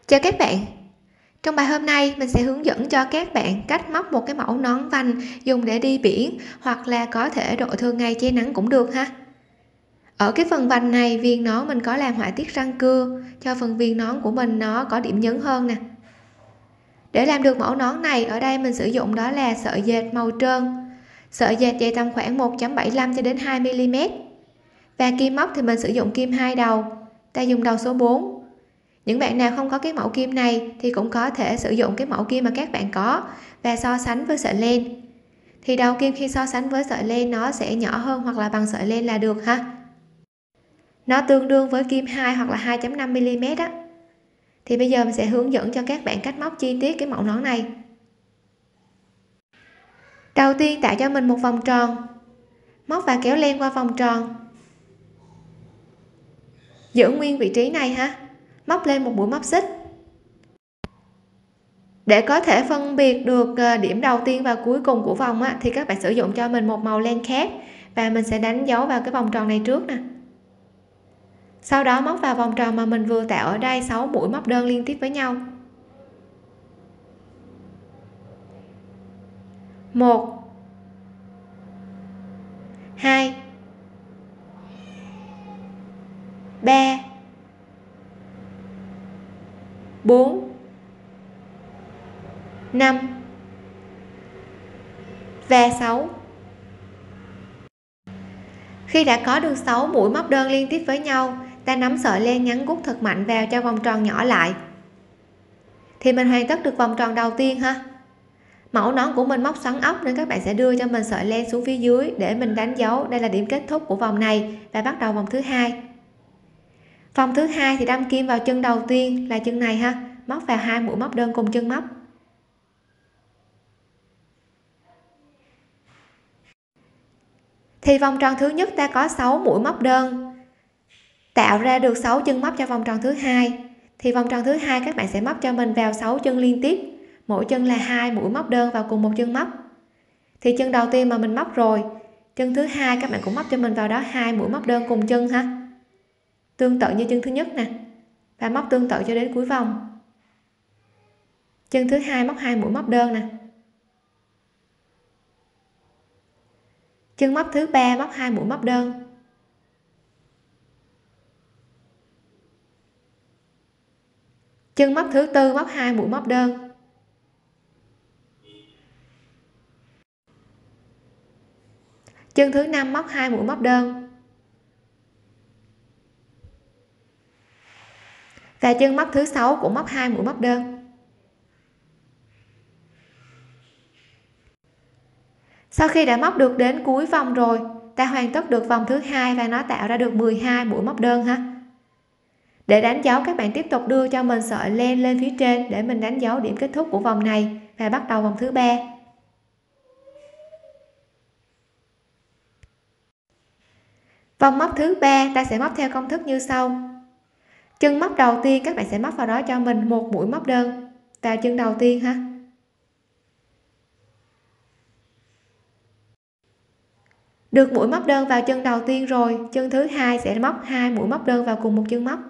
Chào các bạn, trong bài hôm nay mình sẽ hướng dẫn cho các bạn cách móc một cái mẫu nón vành dùng để đi biển hoặc là có thể đội thường ngày che nắng cũng được ha. Ở cái phần vành này, viền nón mình có làm họa tiết răng cưa cho phần viền nón của mình nó có điểm nhấn hơn nè. Để làm được mẫu nón này, ở đây mình sử dụng đó là sợi dệt màu trơn. Sợi dệt dày tầm khoảng 1.75 cho đến 2 mm. Và kim móc thì mình sử dụng kim 2 đầu, ta dùng đầu số 4. Những bạn nào không có cái mẫu kim này thì cũng có thể sử dụng cái mẫu kim mà các bạn có và so sánh với sợi len. Thì đầu kim khi so sánh với sợi len nó sẽ nhỏ hơn hoặc là bằng sợi len là được ha. Nó tương đương với kim 2 hoặc là 2.5 mm á. Thì bây giờ mình sẽ hướng dẫn cho các bạn cách móc chi tiết cái mẫu nón này. Đầu tiên tạo cho mình một vòng tròn, móc và kéo len qua vòng tròn, giữ nguyên vị trí này ha, móc lên một mũi móc xích. Để có thể phân biệt được điểm đầu tiên và cuối cùng của vòng á, thì các bạn sử dụng cho mình một màu len khác và mình sẽ đánh dấu vào cái vòng tròn này trước nè. Sau đó móc vào vòng tròn mà mình vừa tạo ở đây 6 mũi móc đơn liên tiếp với nhau. 1 2 3 4 5 và 6. Khi đã có được 6 mũi móc đơn liên tiếp với nhau, ta nắm sợi len nhấn gút thật mạnh vào cho vòng tròn nhỏ lại. Thì mình hoàn tất được vòng tròn đầu tiên ha. Mẫu nón của mình móc xoắn ốc nên các bạn sẽ đưa cho mình sợi len xuống phía dưới để mình đánh dấu đây là điểm kết thúc của vòng này và bắt đầu vòng thứ hai. Vòng thứ hai thì đâm kim vào chân đầu tiên là chân này ha, móc vào 2 mũi móc đơn cùng chân móc. Thì vòng tròn thứ nhất ta có 6 mũi móc đơn, tạo ra được 6 chân móc cho vòng tròn thứ hai. Thì vòng tròn thứ hai các bạn sẽ móc cho mình vào 6 chân liên tiếp, mỗi chân là 2 mũi móc đơn vào cùng một chân móc. Thì chân đầu tiên mà mình móc rồi, chân thứ hai các bạn cũng móc cho mình vào đó 2 mũi móc đơn cùng chân ha, tương tự như chân thứ nhất nè, và móc tương tự cho đến cuối vòng. Chân thứ hai móc 2 mũi móc đơn nè, chân móc thứ ba móc 2 mũi móc đơn, chân móc thứ tư móc 2 mũi móc đơn, chân thứ năm móc 2 mũi móc đơn, và chân móc thứ sáu cũng móc 2 mũi móc đơn. Sau khi đã móc được đến cuối vòng rồi, ta hoàn tất được vòng thứ hai và nó tạo ra được 12 mũi móc đơn ha. Để đánh dấu các bạn tiếp tục đưa cho mình sợi len lên phía trên để mình đánh dấu điểm kết thúc của vòng này và bắt đầu vòng thứ ba. Vòng móc thứ ba ta sẽ móc theo công thức như sau. Chân móc đầu tiên các bạn sẽ móc vào đó cho mình một mũi móc đơn vào chân đầu tiên ha. Được mũi móc đơn vào chân đầu tiên rồi, chân thứ hai sẽ móc 2 mũi móc đơn vào cùng một chân móc.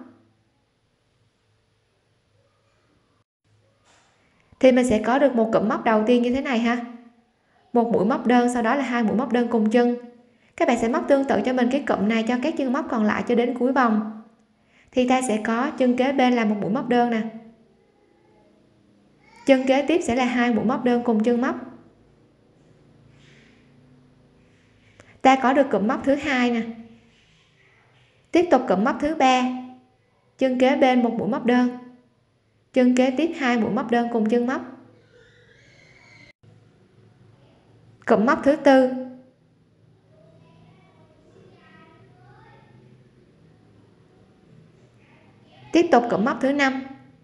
Thì mình sẽ có được một cụm móc đầu tiên như thế này ha. Một mũi móc đơn, sau đó là 2 mũi móc đơn cùng chân. Các bạn sẽ móc tương tự cho mình cái cụm này cho các chân móc còn lại cho đến cuối vòng. Thì ta sẽ có chân kế bên là một mũi móc đơn nè. Chân kế tiếp sẽ là 2 mũi móc đơn cùng chân móc. Ta có được cụm móc thứ hai nè. Tiếp tục cụm móc thứ ba. Chân kế bên một mũi móc đơn. Chân kế tiếp 2 mũi móc đơn cùng chân móc. Cụm móc thứ tư. Tiếp tục cụm móc thứ 5.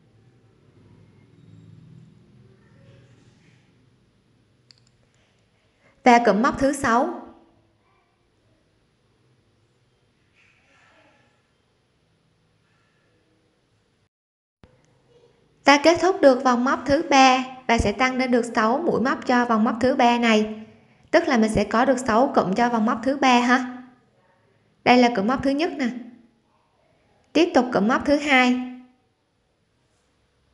Và cụm móc thứ 6. Ta kết thúc được vòng móc thứ ba và sẽ tăng lên được 6 mũi móc cho vòng móc thứ ba này. Tức là mình sẽ có được 6 cụm cho vòng móc thứ ba ha. Đây là cụm móc thứ nhất nè. Tiếp tục cụm móc thứ hai.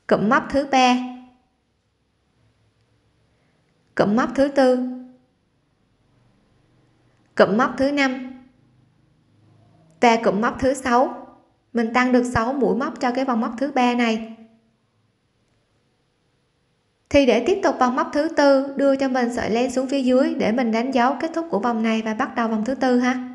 cụm móc thứ 3, cụm móc thứ 4, cụm móc thứ 5 và cụm móc thứ 6. Mình tăng được 6 mũi móc cho cái vòng móc thứ 3 này. Thì để tiếp tục vòng móc thứ 4, đưa cho mình sợi len xuống phía dưới để mình đánh dấu kết thúc của vòng này và bắt đầu vòng thứ 4 ha.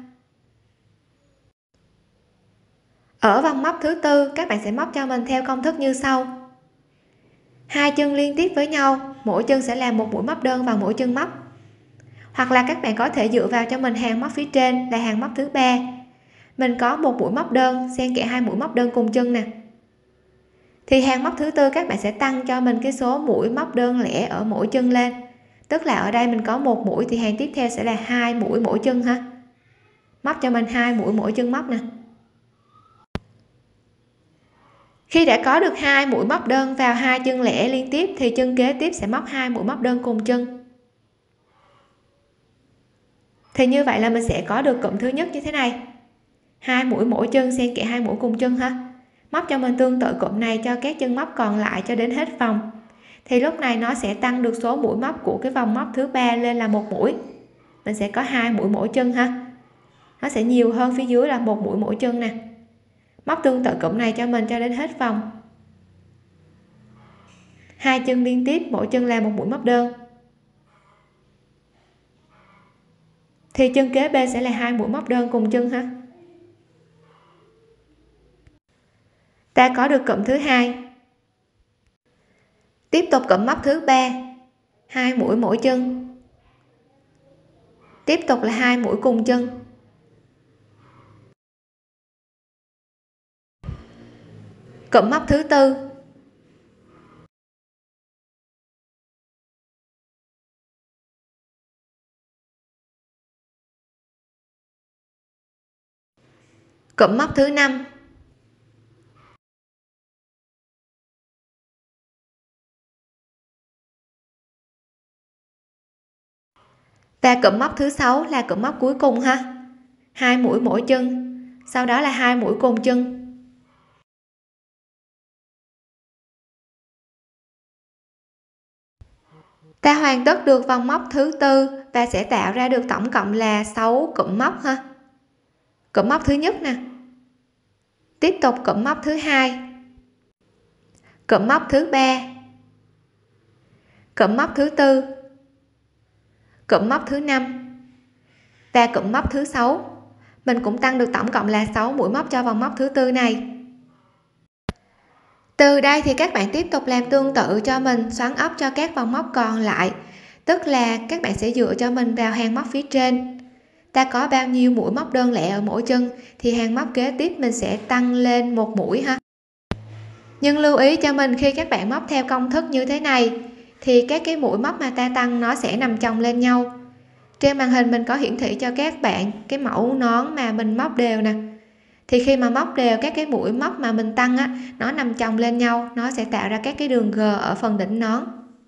Ở vòng móc thứ 4, các bạn sẽ móc cho mình theo công thức như sau: 2 chân liên tiếp với nhau, mỗi chân sẽ làm một mũi móc đơn vào mỗi chân móc. Hoặc là các bạn có thể dựa vào cho mình hàng móc phía trên là hàng móc thứ 3. Mình có một mũi móc đơn xen kẽ hai mũi móc đơn cùng chân nè. Thì hàng móc thứ 4 các bạn sẽ tăng cho mình cái số mũi móc đơn lẻ ở mỗi chân lên. Tức là ở đây mình có một mũi thì hàng tiếp theo sẽ là 2 mũi mỗi chân ha. Móc cho mình 2 mũi mỗi chân móc nè. Khi đã có được 2 mũi móc đơn vào hai chân lẻ liên tiếp thì chân kế tiếp sẽ móc 2 mũi móc đơn cùng chân. Thì như vậy là mình sẽ có được cụm thứ nhất như thế này. 2 mũi mỗi chân xen kẽ hai mũi cùng chân ha. Móc cho mình tương tự cụm này cho các chân móc còn lại cho đến hết vòng. Thì lúc này nó sẽ tăng được số mũi móc của cái vòng móc thứ 3 lên là một mũi. Mình sẽ có 2 mũi mỗi chân ha. Nó sẽ nhiều hơn phía dưới là một mũi mỗi chân nè. Móc tương tự cụm này cho mình cho đến hết vòng. 2 chân liên tiếp, mỗi chân là một mũi móc đơn. Thì chân kế bên sẽ là 2 mũi móc đơn cùng chân ha. Ta có được cụm thứ hai. Tiếp tục cụm móc thứ 3, 2 mũi mỗi chân. Tiếp tục là 2 mũi cùng chân. Cụm móc thứ 4. Cụm móc thứ 5. Và cụm móc thứ 6 là cụm móc cuối cùng ha. 2 mũi mỗi chân, sau đó là 2 mũi cùng chân. Ta hoàn tất được vòng móc thứ 4 và sẽ tạo ra được tổng cộng là 6 cụm móc ha. Cụm móc thứ nhất nè. Tiếp tục cụm móc thứ 2. Cụm móc thứ 3. Cụm móc thứ 4. Cụm móc thứ 5 và cụm móc thứ 6. Mình cũng tăng được tổng cộng là 6 mũi móc cho vòng móc thứ 4 này. Từ đây thì các bạn tiếp tục làm tương tự cho mình, xoắn ốc cho các vòng móc còn lại. Tức là các bạn sẽ dựa cho mình vào hàng móc phía trên. Ta có bao nhiêu mũi móc đơn lẻ ở mỗi chân thì hàng móc kế tiếp mình sẽ tăng lên một mũi ha. Nhưng lưu ý cho mình khi các bạn móc theo công thức như thế này thì các cái mũi móc mà ta tăng nó sẽ nằm chồng lên nhau. Trên màn hình mình có hiển thị cho các bạn cái mẫu nón mà mình móc đều nè. Thì khi mà móc đều các cái mũi móc mà mình tăng á, nó nằm chồng lên nhau, nó sẽ tạo ra các cái đường G ở phần đỉnh nón.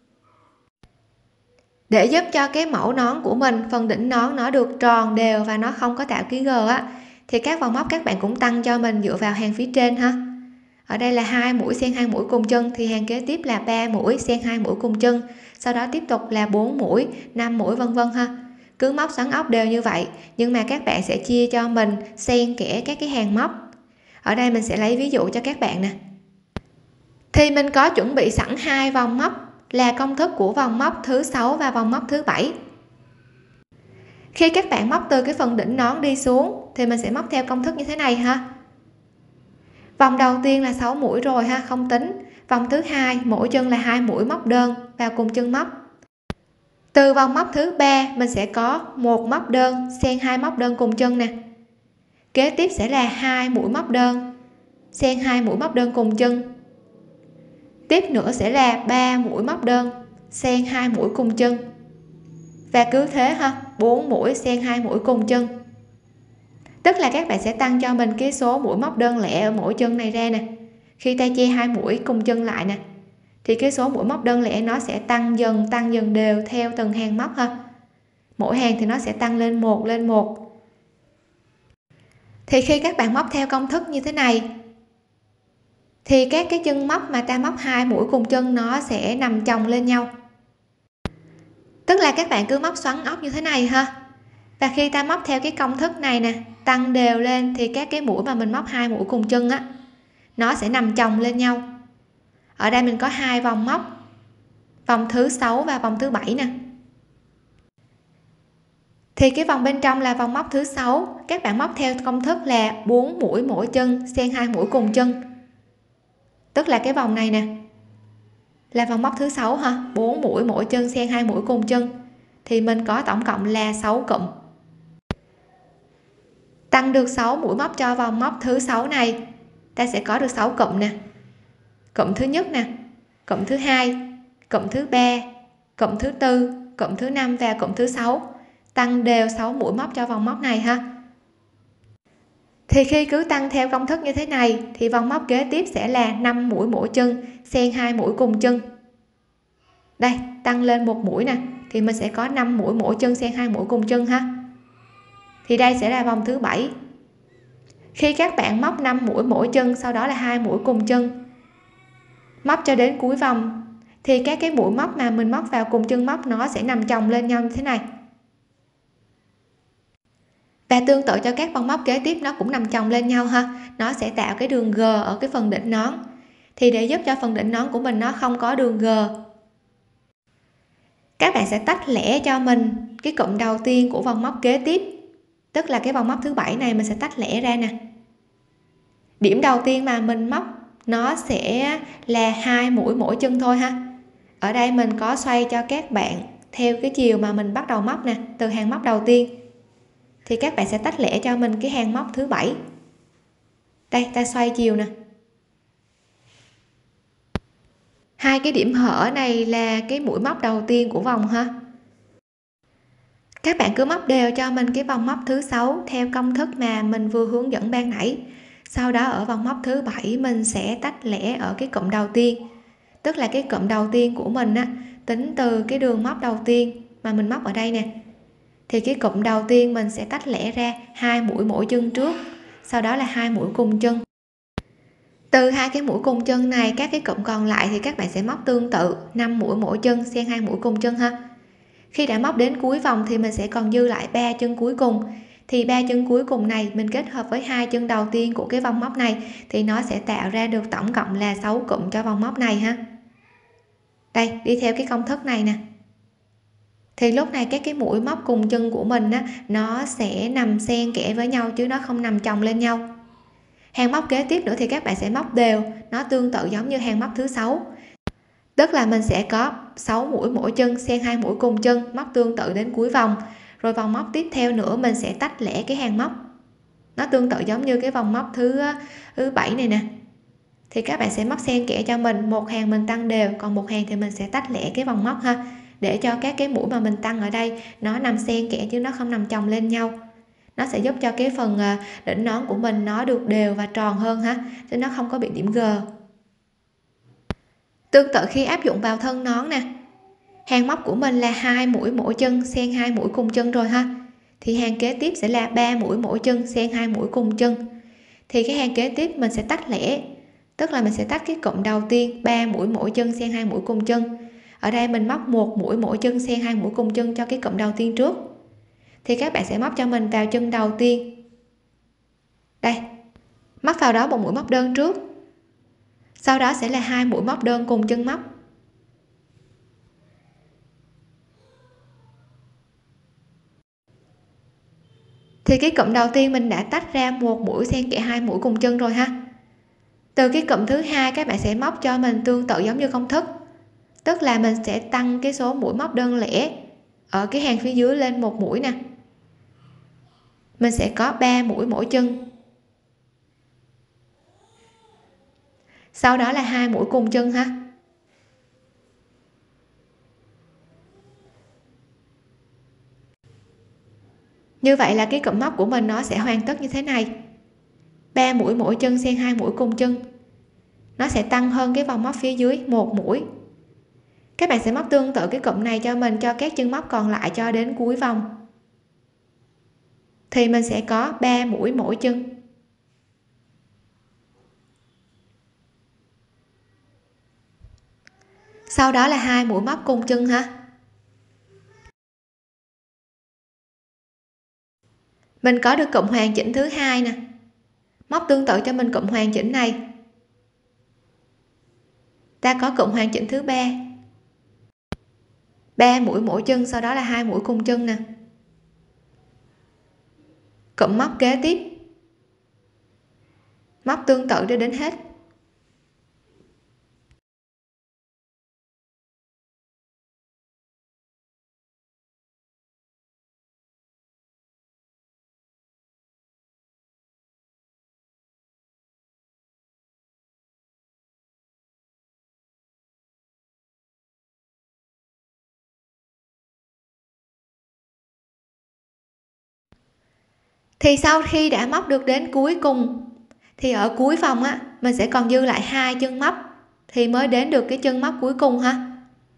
Để giúp cho cái mẫu nón của mình, phần đỉnh nón nó được tròn đều và nó không có tạo ký G á, thì các vòng móc các bạn cũng tăng cho mình dựa vào hàng phía trên ha. Ở đây là 2 mũi xen 2 mũi cùng chân thì hàng kế tiếp là 3 mũi xen 2 mũi cùng chân, sau đó tiếp tục là 4 mũi, 5 mũi vân vân ha. Cứ móc xoắn ốc đều như vậy, nhưng mà các bạn sẽ chia cho mình xen kẽ các cái hàng móc. Ở đây mình sẽ lấy ví dụ cho các bạn nè. Thì mình có chuẩn bị sẵn 2 vòng móc là công thức của vòng móc thứ 6 và vòng móc thứ 7. Khi các bạn móc từ cái phần đỉnh nón đi xuống thì mình sẽ móc theo công thức như thế này ha. Vòng đầu tiên là 6 mũi rồi ha, không tính. Vòng thứ hai mỗi chân là 2 mũi móc đơn vào cùng chân móc. Từ vòng móc thứ 3 mình sẽ có một móc đơn xen 2 móc đơn cùng chân nè. Kế tiếp sẽ là 2 mũi móc đơn xen 2 mũi móc đơn cùng chân. Tiếp nữa sẽ là 3 mũi móc đơn xen 2 mũi cùng chân. Và cứ thế ha, 4 mũi xen 2 mũi cùng chân. Tức là các bạn sẽ tăng cho mình cái số mũi móc đơn lẻ ở mỗi chân này ra nè. Khi ta che 2 mũi cùng chân lại nè thì cái số mũi móc đơn lẻ nó sẽ tăng dần đều theo từng hàng móc ha. Mỗi hàng thì nó sẽ tăng lên một. Thì khi các bạn móc theo công thức như thế này thì các cái chân móc mà ta móc 2 mũi cùng chân nó sẽ nằm chồng lên nhau, tức là các bạn cứ móc xoắn ốc như thế này ha. Và khi ta móc theo cái công thức này nè, tăng đều lên thì các cái mũi mà mình móc 2 mũi cùng chân á, nó sẽ nằm chồng lên nhau. Ở đây mình có 2 vòng móc, vòng thứ 6 và vòng thứ 7 nè. Thì cái vòng bên trong là vòng móc thứ 6, các bạn móc theo công thức là 4 mũi mỗi chân xen 2 mũi cùng chân, tức là cái vòng này nè là vòng móc thứ 6 ha, 4 mũi mỗi chân xen 2 mũi cùng chân, thì mình có tổng cộng là 6 cụm. Tăng được 6 mũi móc cho vòng móc thứ 6 này, ta sẽ có được 6 cụm nè. Cụm thứ nhất nè, cụm thứ hai, cụm thứ ba, cụm thứ tư, cụm thứ năm và cụm thứ 6. Tăng đều 6 mũi móc cho vòng móc này ha. Thì khi cứ tăng theo công thức như thế này thì vòng móc kế tiếp sẽ là 5 mũi mỗi chân xen 2 mũi cùng chân. Đây, tăng lên một mũi nè thì mình sẽ có 5 mũi mỗi chân xen 2 mũi cùng chân ha. Thì đây sẽ là vòng thứ 7. Khi các bạn móc 5 mũi mỗi chân, sau đó là 2 mũi cùng chân, móc cho đến cuối vòng thì các cái mũi móc mà mình móc vào cùng chân móc nó sẽ nằm chồng lên nhau như thế này. Và tương tự cho các vòng móc kế tiếp nó cũng nằm chồng lên nhau ha, nó sẽ tạo cái đường G ở cái phần đỉnh nón. Thì để giúp cho phần đỉnh nón của mình nó không có đường G, các bạn sẽ tách lẻ cho mình cái cụm đầu tiên của vòng móc kế tiếp, tức là cái vòng móc thứ 7 này mình sẽ tách lẻ ra nè. Điểm đầu tiên mà mình móc nó sẽ là 2 mũi mỗi chân thôi ha. Ở đây mình có xoay cho các bạn theo cái chiều mà mình bắt đầu móc nè, từ hàng móc đầu tiên thì các bạn sẽ tách lẻ cho mình cái hàng móc thứ 7. Đây, ta xoay chiều nè. Hai cái điểm hở này là cái mũi móc đầu tiên của vòng ha. Các bạn cứ móc đều cho mình cái vòng móc thứ 6 theo công thức mà mình vừa hướng dẫn ban nãy. Sau đó ở vòng móc thứ 7 mình sẽ tách lẻ ở cái cụm đầu tiên, tức là cái cụm đầu tiên của mình á, tính từ cái đường móc đầu tiên mà mình móc ở đây nè, thì cái cụm đầu tiên mình sẽ tách lẻ ra 2 mũi mỗi chân trước, sau đó là 2 mũi cùng chân. Từ hai cái mũi cùng chân này, các cái cụm còn lại thì các bạn sẽ móc tương tự 5 mũi mỗi chân xen 2 mũi cùng chân ha. Khi đã móc đến cuối vòng thì mình sẽ còn dư lại 3 chân cuối cùng, thì 3 chân cuối cùng này mình kết hợp với 2 chân đầu tiên của cái vòng móc này thì nó sẽ tạo ra được tổng cộng là 6 cụm cho vòng móc này ha. Đây, đi theo cái công thức này nè, thì lúc này các cái mũi móc cùng chân của mình á, nó sẽ nằm xen kẽ với nhau chứ nó không nằm chồng lên nhau. Hàng móc kế tiếp nữa thì các bạn sẽ móc đều, nó tương tự giống như hàng móc thứ 6, tức là mình sẽ có 6 mũi mỗi chân xen 2 mũi cùng chân, móc tương tự đến cuối vòng. Rồi vòng móc tiếp theo nữa mình sẽ tách lẻ cái hàng móc, nó tương tự giống như cái vòng móc thứ 7 này nè, thì các bạn sẽ móc xen kẽ cho mình, một hàng mình tăng đều, còn một hàng thì mình sẽ tách lẻ cái vòng móc ha, để cho các cái mũi mà mình tăng ở đây nó nằm xen kẽ chứ nó không nằm chồng lên nhau. Nó sẽ giúp cho cái phần đỉnh nón của mình nó được đều và tròn hơn ha, chứ nó không có bị điểm G. Tương tự khi áp dụng vào thân nón nè, hàng móc của mình là 2 mũi mỗi chân xen 2 mũi cùng chân rồi ha, thì hàng kế tiếp sẽ là 3 mũi mỗi chân xen 2 mũi cùng chân. Thì cái hàng kế tiếp mình sẽ tách lẻ, tức là mình sẽ tách cái cụm đầu tiên 3 mũi mỗi chân xen 2 mũi cùng chân. Ở đây mình móc 1 mũi mỗi chân xen 2 mũi cùng chân cho cái cụm đầu tiên trước, thì các bạn sẽ móc cho mình vào chân đầu tiên. Đây, móc vào đó một mũi móc đơn trước, sau đó sẽ là 2 mũi móc đơn cùng chân móc. Thì cái cụm đầu tiên mình đã tách ra một mũi xen kẽ 2 mũi cùng chân rồi ha. Từ cái cụm thứ hai các bạn sẽ móc cho mình tương tự giống như công thức, tức là mình sẽ tăng cái số mũi móc đơn lẻ ở cái hàng phía dưới lên một mũi nè, mình sẽ có 3 mũi mỗi chân, sau đó là 2 mũi cùng chân ha. Như vậy là cái cụm móc của mình nó sẽ hoàn tất như thế này, 3 mũi mỗi chân xen 2 mũi cùng chân, nó sẽ tăng hơn cái vòng móc phía dưới một mũi. Các bạn sẽ móc tương tự cái cụm này cho mình cho các chân móc còn lại cho đến cuối vòng, thì mình sẽ có 3 mũi mỗi chân. sau đó là 2 mũi móc cùng chân ha. Mình có được cụm hoàn chỉnh thứ hai nè, móc tương tự cho mình cụm hoàn chỉnh này, ta có cụm hoàn chỉnh thứ ba, 3 mũi mỗi chân, sau đó là 2 mũi cùng chân nè, cụm móc kế tiếp, móc tương tự cho đến hết. Thì sau khi đã móc được đến cuối cùng thì ở cuối vòng á mình sẽ còn dư lại 2 chân móc thì mới đến được cái chân móc cuối cùng ha.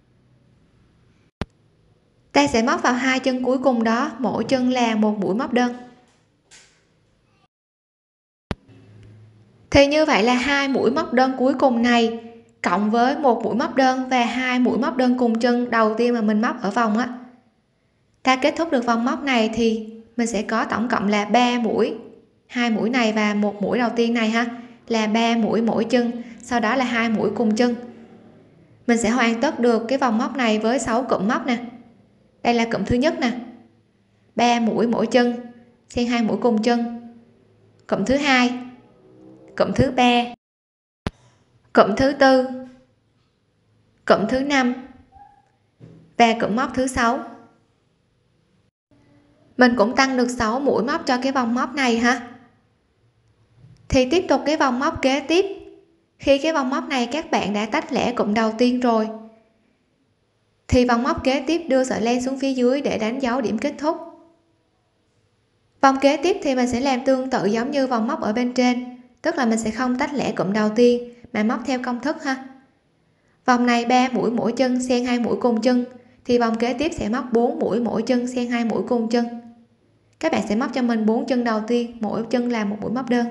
Ta sẽ móc vào 2 chân cuối cùng đó, mỗi chân là một mũi móc đơn. Thì như vậy là 2 mũi móc đơn cuối cùng này cộng với một mũi móc đơn và 2 mũi móc đơn cùng chân đầu tiên mà mình móc ở vòng á, ta kết thúc được vòng móc này thì mình sẽ có tổng cộng là 3 mũi, 2 mũi này và một mũi đầu tiên này ha, là 3 mũi mỗi chân, sau đó là 2 mũi cùng chân. Mình sẽ hoàn tất được cái vòng móc này với 6 cụm móc nè. Đây là cụm thứ nhất nè, 3 mũi mỗi chân, xen 2 mũi cùng chân, cụm thứ hai, cụm thứ ba, cụm thứ tư, cụm thứ năm và cụm móc thứ 6. Mình cũng tăng được 6 mũi móc cho cái vòng móc này ha. Thì tiếp tục cái vòng móc kế tiếp, khi cái vòng móc này các bạn đã tách lẻ cụm đầu tiên rồi thì vòng móc kế tiếp đưa sợi len xuống phía dưới để đánh dấu điểm kết thúc. Vòng kế tiếp thì mình sẽ làm tương tự giống như vòng móc ở bên trên, tức là mình sẽ không tách lẻ cụm đầu tiên mà móc theo công thức ha. Vòng này 3 mũi mỗi chân, xen 2 mũi cùng chân, thì vòng kế tiếp sẽ móc 4 mũi mỗi chân, xen 2 mũi cùng chân. Các bạn sẽ móc cho mình 4 chân đầu tiên, mỗi chân là một mũi móc đơn.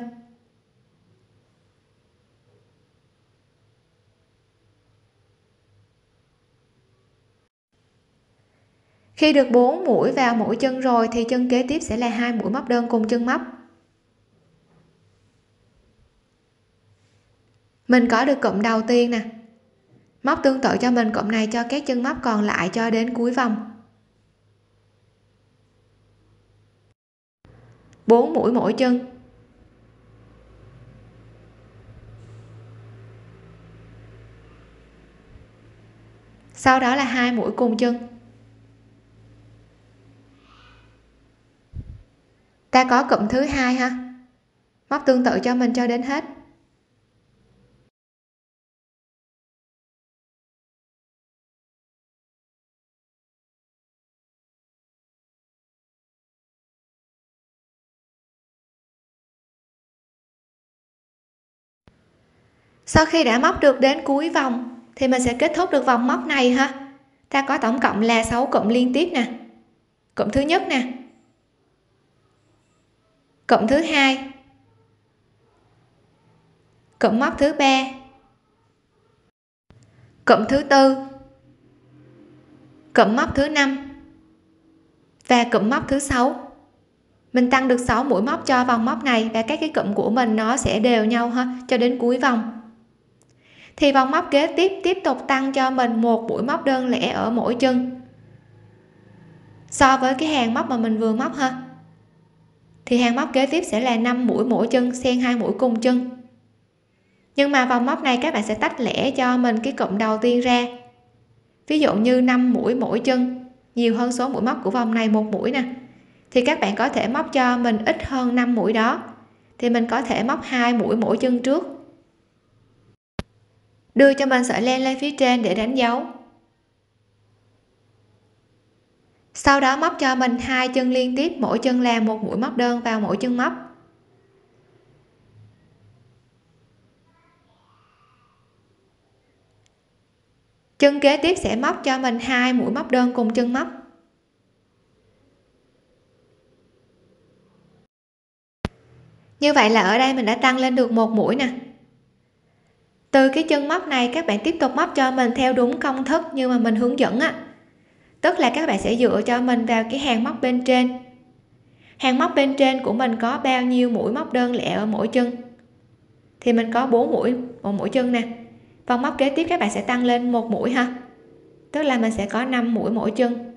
Khi được 4 mũi vào mỗi chân rồi thì chân kế tiếp sẽ là 2 mũi móc đơn cùng chân móc. Mình có được cụm đầu tiên nè, móc tương tự cho mình cụm này cho các chân móc còn lại cho đến cuối vòng. 4 mũi mỗi chân, sau đó là 2 mũi cùng chân. Ta có cụm thứ hai ha, móc tương tự cho mình cho đến hết. Sau khi đã móc được đến cuối vòng thì mình sẽ kết thúc được vòng móc này ha. Ta có tổng cộng là 6 cụm liên tiếp nè, cụm thứ nhất nè, cụm thứ hai, cụm móc thứ ba, cụm thứ tư, cụm móc thứ năm và cụm móc thứ 6. Mình tăng được 6 mũi móc cho vòng móc này và các cái cụm của mình nó sẽ đều nhau ha cho đến cuối vòng. Thì vòng móc kế tiếp tiếp tục tăng cho mình một mũi móc đơn lẻ ở mỗi chân so với cái hàng móc mà mình vừa móc ha. Thì hàng móc kế tiếp sẽ là 5 mũi mỗi chân, xen 2 mũi cùng chân. Nhưng mà vòng móc này các bạn sẽ tách lẻ cho mình cái cụm đầu tiên ra, ví dụ như 5 mũi mỗi chân nhiều hơn số mũi móc của vòng này một mũi nè, thì các bạn có thể móc cho mình ít hơn 5 mũi đó, thì mình có thể móc 2 mũi mỗi chân trước, đưa cho mình sợi len lên phía trên để đánh dấu. Sau đó móc cho mình 2 chân liên tiếp, mỗi chân làm một mũi móc đơn vào mỗi chân móc. Chân kế tiếp sẽ móc cho mình 2 mũi móc đơn cùng chân móc. Như vậy là ở đây mình đã tăng lên được một mũi nè. Từ cái chân móc này các bạn tiếp tục móc cho mình theo đúng công thức như mà mình hướng dẫn á, tức là các bạn sẽ dựa cho mình vào cái hàng móc bên trên. Hàng móc bên trên của mình có bao nhiêu mũi móc đơn lẻ ở mỗi chân thì mình có 4 mũi ở mỗi chân nè. Vòng móc kế tiếp các bạn sẽ tăng lên 1 mũi ha, tức là mình sẽ có 5 mũi mỗi chân.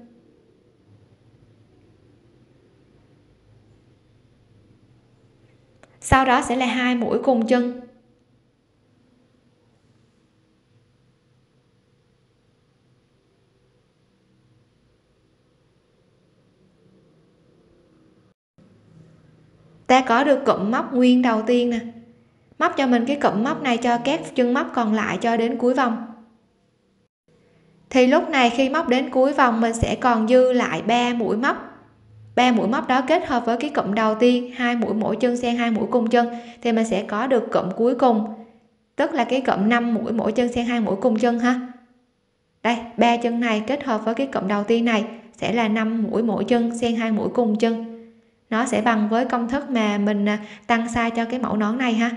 Sau đó sẽ là 2 mũi cùng chân. Ta có được cụm móc nguyên đầu tiên nè, móc cho mình cái cụm móc này cho các chân móc còn lại cho đến cuối vòng. Thì lúc này khi móc đến cuối vòng mình sẽ còn dư lại 3 mũi móc. 3 mũi móc đó kết hợp với cái cụm đầu tiên, 2 mũi mỗi chân xen 2 mũi cùng chân thì mình sẽ có được cụm cuối cùng, tức là cái cụm 5 mũi mỗi chân xen 2 mũi cùng chân ha. Đây, 3 chân này kết hợp với cái cụm đầu tiên này sẽ là 5 mũi mỗi chân xen 2 mũi cùng chân. Nó sẽ bằng với công thức mà mình tăng size cho cái mẫu nón này ha.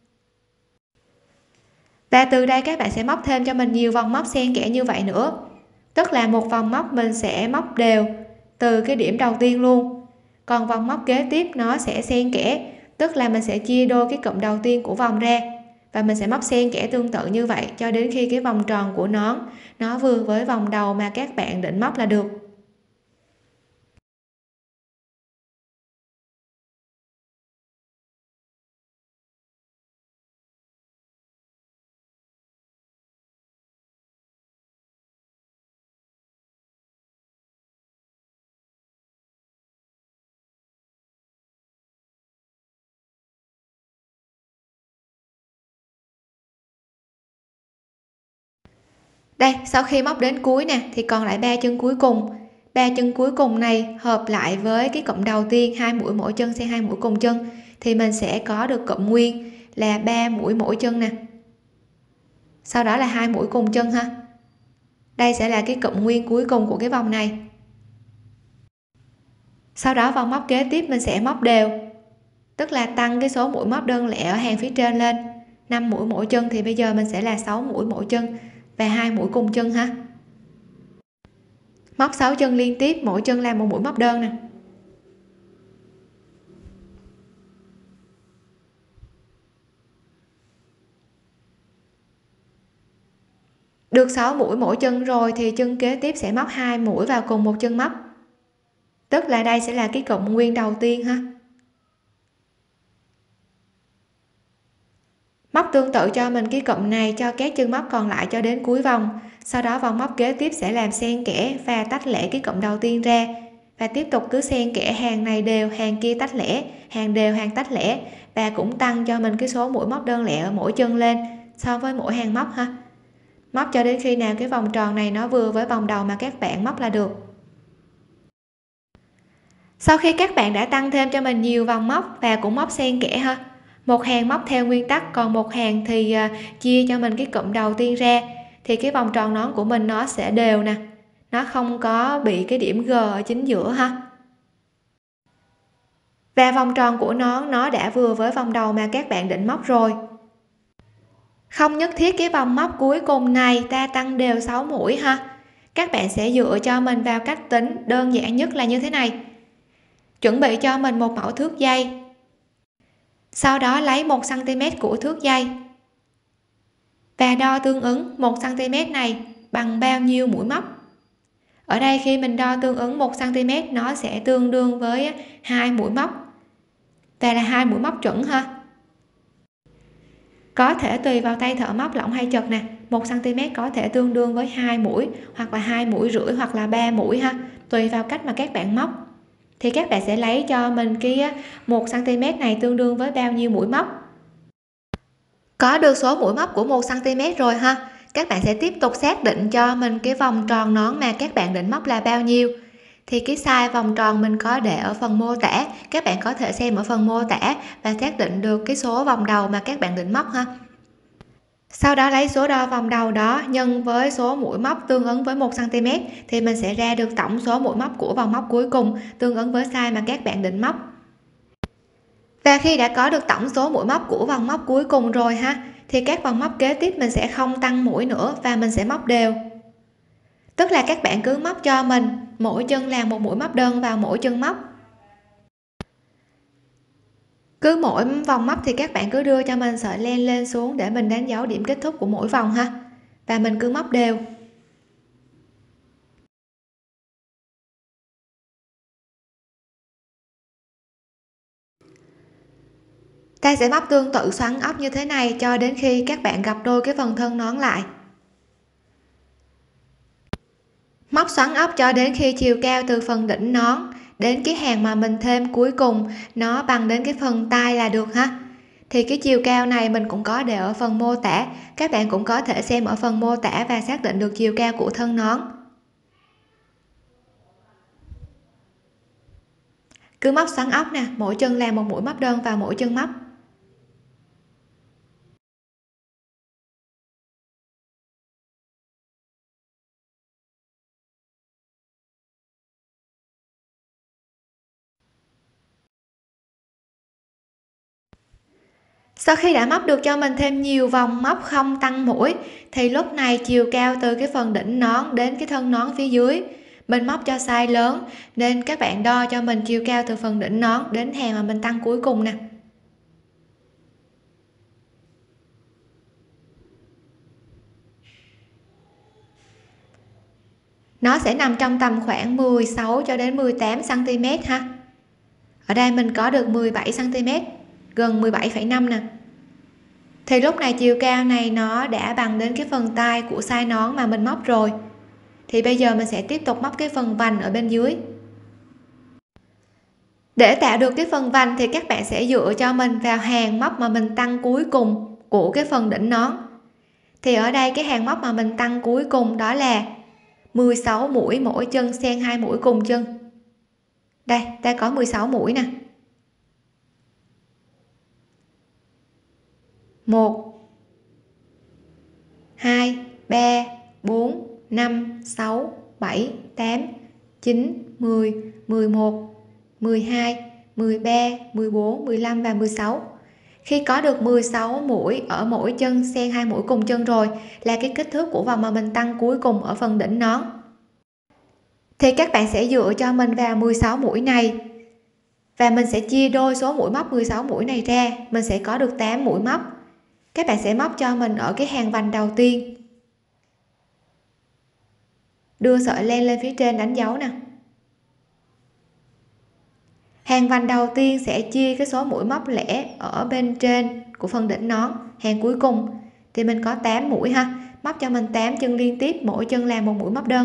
Và từ đây các bạn sẽ móc thêm cho mình nhiều vòng móc xen kẽ như vậy nữa, tức là một vòng móc mình sẽ móc đều từ cái điểm đầu tiên luôn, còn vòng móc kế tiếp nó sẽ xen kẽ, tức là mình sẽ chia đôi cái cụm đầu tiên của vòng ra và mình sẽ móc xen kẽ tương tự như vậy cho đến khi cái vòng tròn của nó vừa với vòng đầu mà các bạn định móc là được. Đây, sau khi móc đến cuối nè thì còn lại 3 chân cuối cùng. 3 chân cuối cùng này hợp lại với cái cụm đầu tiên, 2 mũi mỗi chân xen 2 mũi cùng chân thì mình sẽ có được cụm nguyên là 3 mũi mỗi chân nè. Sau đó là 2 mũi cùng chân ha. Đây sẽ là cái cụm nguyên cuối cùng của cái vòng này. Sau đó vòng móc kế tiếp mình sẽ móc đều, tức là tăng cái số mũi móc đơn lẻ ở hàng phía trên lên. 5 mũi mỗi chân thì bây giờ mình sẽ là 6 mũi mỗi chân và 2 mũi cùng chân ha. Móc 6 chân liên tiếp, mỗi chân làm một mũi móc đơn nè. Được 6 mũi mỗi chân rồi thì chân kế tiếp sẽ móc 2 mũi vào cùng một chân móc, tức là đây sẽ là cái cụm nguyên đầu tiên ha. Móc tương tự cho mình cái cụm này cho các chân móc còn lại cho đến cuối vòng. Sau đó vòng móc kế tiếp sẽ làm xen kẽ và tách lẻ cái cụm đầu tiên ra và tiếp tục cứ xen kẽ, hàng này đều, hàng kia tách lẻ, hàng đều, hàng tách lẻ, và cũng tăng cho mình cái số mũi móc đơn lẻ ở mỗi chân lên so với mỗi hàng móc ha. Móc cho đến khi nào cái vòng tròn này nó vừa với vòng đầu mà các bạn móc là được. Sau khi các bạn đã tăng thêm cho mình nhiều vòng móc và cũng móc xen kẽ ha, một hàng móc theo nguyên tắc, còn một hàng thì chia cho mình cái cụm đầu tiên ra thì cái vòng tròn nón của mình nó sẽ đều nè, nó không có bị cái điểm G ở chính giữa ha. Và vòng tròn của nó đã vừa với vòng đầu mà các bạn định móc rồi. Không nhất thiết cái vòng móc cuối cùng này ta tăng đều 6 mũi ha. Các bạn sẽ dựa cho mình vào cách tính đơn giản nhất là như thế này. Chuẩn bị cho mình một mẫu thước dây. Sau đó lấy 1 cm của thước dây và đo tương ứng 1 cm này bằng bao nhiêu mũi móc. Ở đây khi mình đo tương ứng 1 cm nó sẽ tương đương với 2 mũi móc và là 2 mũi móc chuẩn ha. Có thể tùy vào tay thợ móc lỏng hay chật nè, 1 cm có thể tương đương với 2 mũi hoặc là 2 mũi rưỡi hoặc là 3 mũi ha, tùy vào cách mà các bạn móc. Thì các bạn sẽ lấy cho mình cái 1 cm này tương đương với bao nhiêu mũi móc. Có được số mũi móc của 1 cm rồi ha, các bạn sẽ tiếp tục xác định cho mình cái vòng tròn nón mà các bạn định móc là bao nhiêu. Thì cái size vòng tròn mình có để ở phần mô tả, các bạn có thể xem ở phần mô tả và xác định được cái số vòng đầu mà các bạn định móc ha. Sau đó lấy số đo vòng đầu đó nhân với số mũi móc tương ứng với 1 cm thì mình sẽ ra được tổng số mũi móc của vòng móc cuối cùng tương ứng với size mà các bạn định móc. Và khi đã có được tổng số mũi móc của vòng móc cuối cùng rồi ha, thì các vòng móc kế tiếp mình sẽ không tăng mũi nữa và mình sẽ móc đều. Tức là các bạn cứ móc cho mình mỗi chân làm một mũi móc đơn vào mỗi chân móc. Cứ mỗi vòng móc thì các bạn cứ đưa cho mình sợi len lên xuống để mình đánh dấu điểm kết thúc của mỗi vòng ha, và mình cứ móc đều. Ta sẽ móc tương tự xoắn ốc như thế này cho đến khi các bạn gặp đôi cái phần thân nón lại. Móc xoắn ốc cho đến khi chiều cao từ phần đỉnh nón đến cái hàng mà mình thêm cuối cùng nó bằng đến cái phần tay là được ha. Thì cái chiều cao này mình cũng có để ở phần mô tả, các bạn cũng có thể xem ở phần mô tả và xác định được chiều cao của thân nón. Cứ móc xoắn ốc nè, mỗi chân làm một mũi móc đơn vào mỗi chân móc. Sau khi đã móc được cho mình thêm nhiều vòng móc không tăng mũi thì lúc này chiều cao từ cái phần đỉnh nón đến cái thân nón phía dưới mình móc cho size lớn, nên các bạn đo cho mình chiều cao từ phần đỉnh nón đến hàng mà mình tăng cuối cùng nè. Nó sẽ nằm trong tầm khoảng 16 cho đến 18 cm ha. Ở đây mình có được 17 cm, gần 17,5 nè. Thì lúc này chiều cao này nó đã bằng đến cái phần tay của size nón mà mình móc rồi. Thì bây giờ mình sẽ tiếp tục móc cái phần vành ở bên dưới. Để tạo được cái phần vành thì các bạn sẽ dựa cho mình vào hàng móc mà mình tăng cuối cùng của cái phần đỉnh nón. Thì ở đây cái hàng móc mà mình tăng cuối cùng đó là 16 mũi mỗi chân xen 2 mũi cùng chân. Đây, ta có 16 mũi nè. 1 2 3 4 5 6 7 8 9 10 11 12 13 14 15 và 16. Khi có được 16 mũi ở mỗi chân xen 2 mũi cùng chân rồi là cái kích thước của vòng mà mình tăng cuối cùng ở phần đỉnh nón. Thì các bạn sẽ dựa cho mình vào 16 mũi này và mình sẽ chia đôi số mũi móc 16 mũi này ra, mình sẽ có được 8 mũi móc. Các bạn sẽ móc cho mình ở cái hàng vành đầu tiên, đưa sợi len lên phía trên đánh dấu nè. Hàng vành đầu tiên sẽ chia cái số mũi móc lẻ ở bên trên của phần đỉnh nón, hàng cuối cùng thì mình có 8 mũi ha, móc cho mình 8 chân liên tiếp, mỗi chân làm một mũi móc đơn.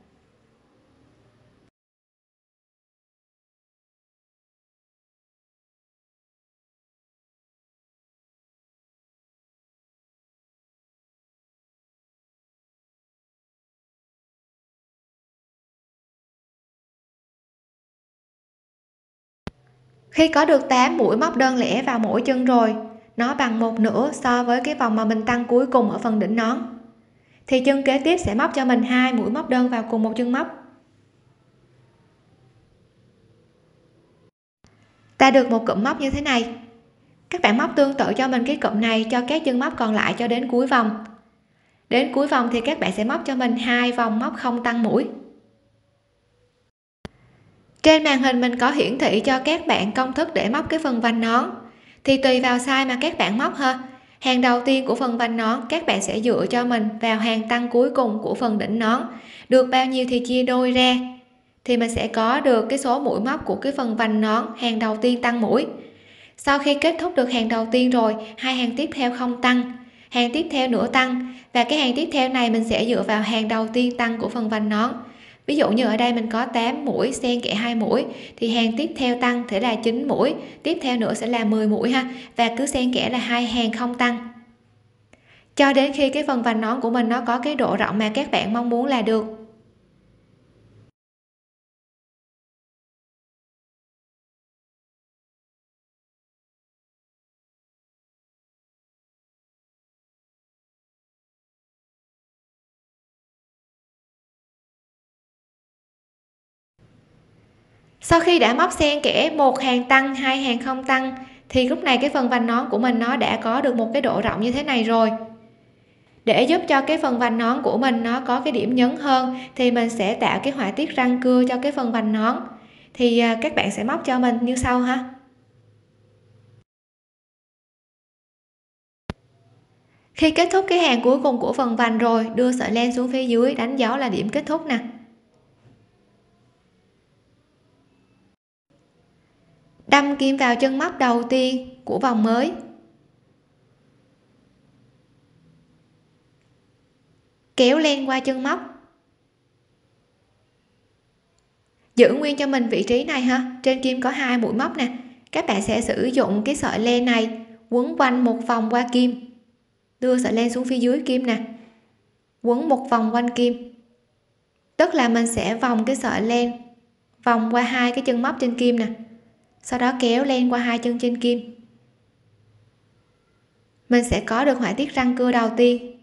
Khi có được 8 mũi móc đơn lẻ vào mỗi chân rồi, nó bằng 1/2 so với cái vòng mà mình tăng cuối cùng ở phần đỉnh nón, thì chân kế tiếp sẽ móc cho mình 2 mũi móc đơn vào cùng một chân móc. Ta được một cụm móc như thế này. Các bạn móc tương tự cho mình cái cụm này cho các chân móc còn lại cho đến cuối vòng. Đến cuối vòng thì các bạn sẽ móc cho mình 2 vòng móc không tăng mũi. Trên màn hình mình có hiển thị cho các bạn công thức để móc cái phần vành nón, thì tùy vào size mà các bạn móc ha. Hàng đầu tiên của phần vành nón các bạn sẽ dựa cho mình vào hàng tăng cuối cùng của phần đỉnh nón, được bao nhiêu thì chia đôi ra, thì mình sẽ có được cái số mũi móc của cái phần vành nón hàng đầu tiên tăng mũi. Sau khi kết thúc được hàng đầu tiên rồi, hai hàng tiếp theo không tăng, hàng tiếp theo nữa tăng, và cái hàng tiếp theo này mình sẽ dựa vào hàng đầu tiên tăng của phần vành nón. Ví dụ như ở đây mình có 8 mũi xen kẽ 2 mũi thì hàng tiếp theo tăng sẽ là 9 mũi, tiếp theo nữa sẽ là 10 mũi ha, và cứ xen kẽ là hai hàng không tăng cho đến khi cái phần vành nón của mình nó có cái độ rộng mà các bạn mong muốn là được. Sau khi đã móc xen kẽ một hàng tăng, hai hàng không tăng thì lúc này cái phần vành nón của mình nó đã có được một cái độ rộng như thế này rồi. Để giúp cho cái phần vành nón của mình nó có cái điểm nhấn hơn thì mình sẽ tạo cái họa tiết răng cưa cho cái phần vành nón. Thì các bạn sẽ móc cho mình như sau ha. Khi kết thúc cái hàng cuối cùng của phần vành rồi, đưa sợi len xuống phía dưới đánh dấu là điểm kết thúc nè. Đâm kim vào chân móc đầu tiên của vòng mới, kéo len qua chân móc, giữ nguyên cho mình vị trí này ha. Trên kim có 2 mũi móc nè, các bạn sẽ sử dụng cái sợi len này quấn quanh một vòng qua kim, đưa sợi len xuống phía dưới kim nè, quấn một vòng quanh kim, tức là mình sẽ vòng cái sợi len vòng qua 2 cái chân móc trên kim nè, sau đó kéo len qua 2 chân trên kim. Mình sẽ có được họa tiết răng cưa đầu tiên.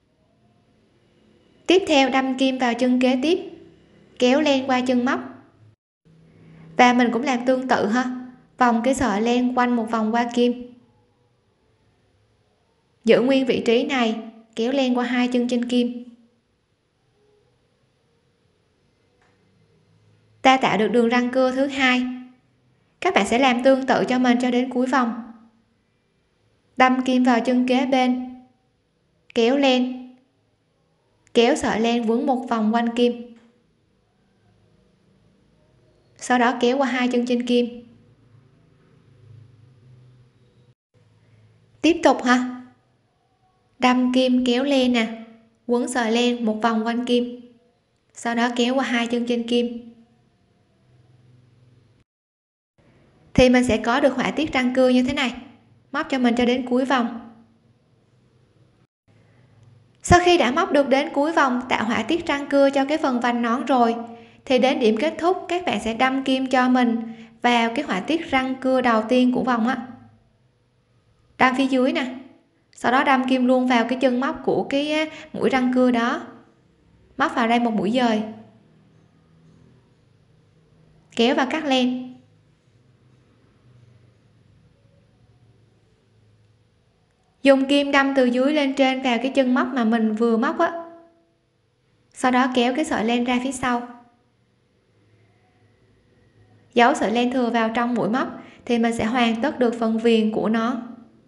Tiếp theo đâm kim vào chân kế tiếp, kéo len qua chân móc, và mình cũng làm tương tự ha, vòng cái sợi len quanh một vòng qua kim, giữ nguyên vị trí này, kéo len qua 2 chân trên kim. Ta tạo được đường răng cưa thứ hai. Các bạn sẽ làm tương tự cho mình cho đến cuối vòng. Đâm kim vào chân kế bên, kéo len, kéo sợi len quấn một vòng quanh kim, sau đó kéo qua 2 chân trên kim. Tiếp tục ha, đâm kim kéo len nè, quấn sợi len một vòng quanh kim, sau đó kéo qua 2 chân trên kim, thì mình sẽ có được họa tiết răng cưa như thế này. Móc cho mình cho đến cuối vòng. Sau khi đã móc được đến cuối vòng, tạo họa tiết răng cưa cho cái phần vành nón rồi, thì đến điểm kết thúc các bạn sẽ đâm kim cho mình vào cái họa tiết răng cưa đầu tiên của vòng á, đâm phía dưới nè, sau đó đâm kim luôn vào cái chân móc của cái mũi răng cưa đó, móc vào đây một mũi dời, kéo và cắt len, dùng kim đâm từ dưới lên trên vào cái chân móc mà mình vừa móc á, sau đó kéo cái sợi len ra phía sau, giấu sợi len thừa vào trong mũi móc thì mình sẽ hoàn tất được phần viền của nó.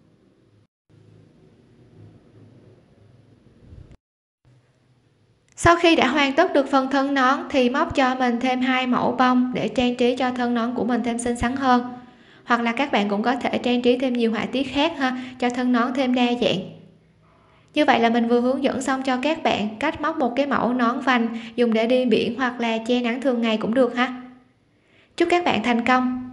Sau khi đã hoàn tất được phần thân nón thì móc cho mình thêm 2 mẫu bông để trang trí cho thân nón của mình thêm xinh xắn hơn, hoặc là các bạn cũng có thể trang trí thêm nhiều họa tiết khác ha, cho thân nón thêm đa dạng. Như vậy là mình vừa hướng dẫn xong cho các bạn cách móc một cái mẫu nón vành dùng để đi biển hoặc là che nắng thường ngày cũng được ha. Chúc các bạn thành công.